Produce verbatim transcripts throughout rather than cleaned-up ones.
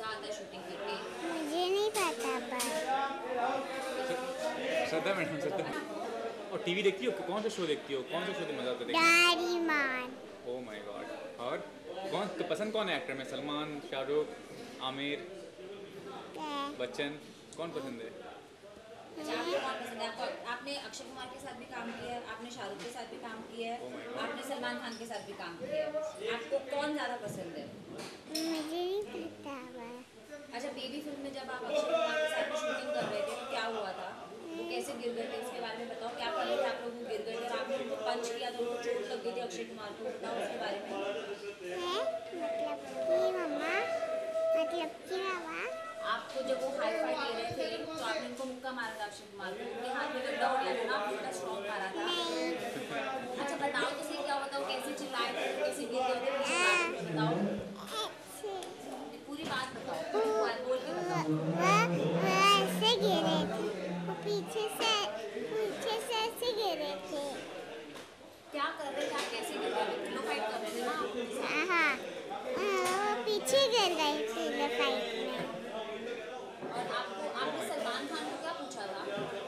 आता है शूटिंग करके? मुझे नहीं पता पर श्रद्धा मैडम, श्रद्धा। और टीवी देखती हो? कौन सा शो देखती हो? कौन सा शो मजा आता है देखने? डोरेमोन। Oh my God. और कौन पसंद कौन है एक्टर में? सलमान, शाहरुख, आमिर, बच्चन, कौन पसंद है? अच्छा, आपको कौन पसंद है? आपको आपने अक्षय कुमार के साथ भी काम किया है, आपने शाहरुख के साथ भी काम किया है, आपने सलमान खान के साथ भी काम किया है, आपको कौन ज़्यादा पसंद है? मुझे नहीं पता पर अच्छा, बेबी फिल्म में जब आप अक्षय कुमार के साथ शूटिंग कर रहे थे तो क्या हुआ था? वो कैसे गिर गए थे उसके बारे में बताओ। क्या कर रहे थे आप लोग? वो गिर गए थे और आपने उनको पंच किया तो उनको चोट लग गई थी अक्षय कुमार को, बताओ उसके बारे में। है मतलब कि मम्मा मतलब कि मामा आपको जब वो हाई फाई ले रहे थे तो आपने उनको मुक्का मारा था अक्षय कुमार को, उनके हाथ में गड्ढा हो गया था ना, आपने उनका स्ट्रॉन्ग मारा था। अच्छा बताओ तो सही क्या हुआ था? वो कैसे चिल्लाए थे, कैसे गिर गए थे, बताओ पूरी बात बताओ, बोल के बताओ। वो वो ऐसे गिरे थे, वो पीछे से पीछे से ऐसे गिरे थे। क्या कर रहे थे आप? कैसे गिर रहे थे? पिलो फाइट कर रहे थे ना आप? हाँ वो पीछे गिर गई पिलो फाइट में। और आपको आपने सलमान खान को क्या पूछा था?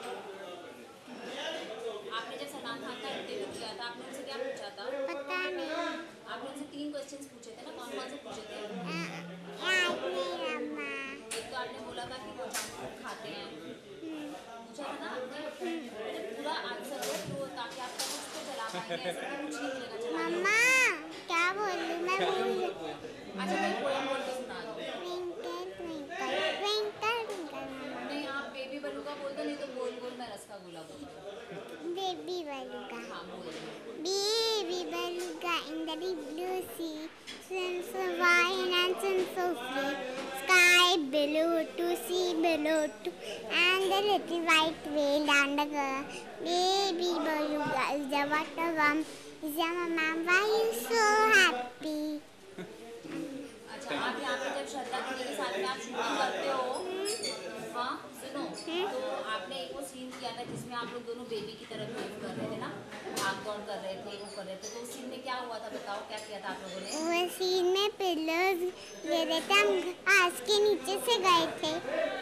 आपने जब सलमान खान का इंटरव्यू किया था आपने उनसे क्या पूछा था? पता नहीं। आपने उनसे तीन क्वेश्चंस पूछे थे ना, कौन कौन से पूछे थे? याद नहीं मम्मा। एक तो आपने बोला था कि वो जंक फूड खाते हैं, पूछा था ना आपने? जब पूरा आंसर हो तो ताकि आप तब उसको चला पाएंगे, ऐसे तो कुछ नहीं मिलेगा चलाने को। मम्मा क्या बोल रही मैं भूल गई। अच्छा मैं पोएम बोल के सुना दूँ? ट्विंकल ट्विंकल ट्विंकल ट्विंकल मम्मा। नहीं, आप बेबी बलूका बोल दो, नहीं तो गोल गोल मैं रसगुल्ला बोल दूँ। Baby beluga. हाँ बोल दो। Baby beluga in the deep blue sea, swims so wide and swims so free. Sky below to sea below to, and the little white whale and the girl. Baby beluga is the water worm. Is your mama why you so happy? अच्छा, आप यहाँ पे जब श्रद्धा दीदी के साथ में आप शूटिंग करते हो, हाँ सुनो, तो आपने एक वो सीन किया था जिसमें आप लोग दोनों बेबी की तरह बिहेव कर रहे थे ना, भाग दौड़ कर रहे थे, वो कर रहे थे, तो उस सीन में क्या हुआ था बताओ, क्या किया था आप लोगों ने? वो सीन में पिलर्स गिरे थे, हम घास के नीचे से गए थे।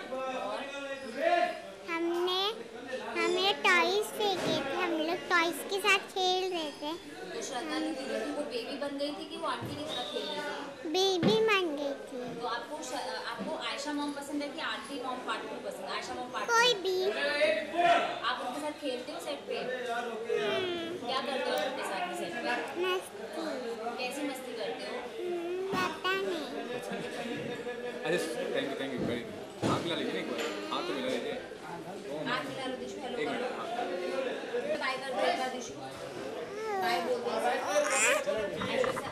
हमने हमने टॉयज फेंके थे, हम लोग टॉयज के साथ खेल रहे थे। तो श्रद्धा दीदी जो थी वो बेबी बन गई थी कि वो आंटी की तरह खेल रही थी? बेबी बन गई थी। तो आपको आपको आयशा मॉम पसंद है कि आंटी मॉम पार्ट टू पसंद? आयशा मॉम पार्ट कोई भी। आप उनके साथ खेलते हो सेट पे? क्या करते हो उनके साथ सेट पे? मस्ती। कैसी मस्ती करते हो? पता नहीं। अच्छा thank you thank you very हाथ मिला लीजिए एक बार, हाथ तो मिला लीजिए। हाथ मिला लो दिशु, हेलो एक कर लो, मिनट बाय कर दो एक बार दिशु, बाय बोल दो।